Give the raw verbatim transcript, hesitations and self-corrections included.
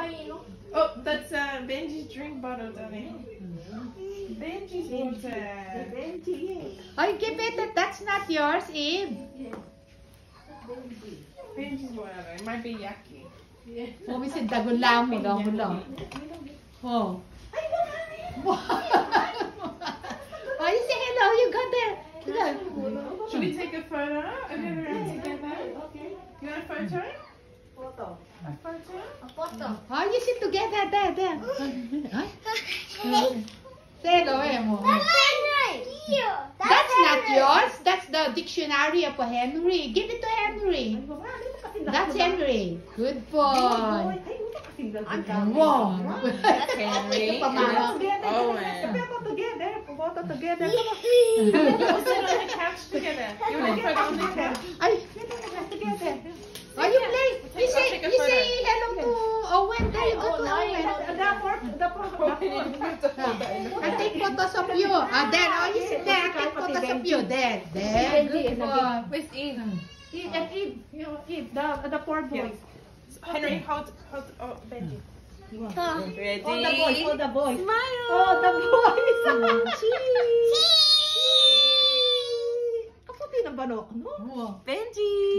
Oh, that's uh, Benji's drink bottle, darling. Benji's water. Oh, give it. That. That's not yours, Eve. Benji's water. It might be yucky. Oh, we said dagulang mo lang, lang. Oh. Oh, you say hello. You got there. Should we take a photo of everyone together? Okay. You want a photo? Photo. A photo? A photo. Oh, you sit together there, there. Say hello, Emo. That's Henry. That's not yours. That's the dictionary of Henry. Give it to Henry. That's Henry. Good boy. Wow. That's Henry. Oh, Owen. Together, photo together. We'll sit on the couch together. You want to put on the couch? Ay, together. Oh, you play. You say, you say hello to Owen. There you go to Owen. The photo, the photo. I take photos of you. Ah, there. Oh, you sit there. I take photos of you. There. There. Good boy. Where's Eve? Eve and Eve, you know, Eve, the the poor boys. Henry, hold, hold, oh, Benji. Ready? All the boys, all the boys. Smile. Oh, the boys. Cheese. Kaputi na ba no? Oh. Benji.